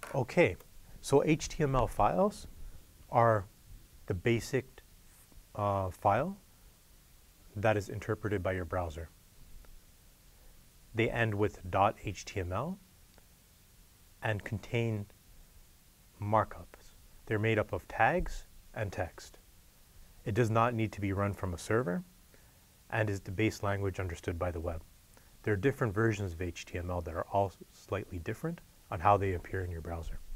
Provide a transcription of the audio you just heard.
Okay, so HTML files are the basic file that is interpreted by your browser. They end with .html and contain markups. They're made up of tags and text. It does not need to be run from a server and is the base language understood by the web. There are different versions of HTML that are all slightly different on how they appear in your browser.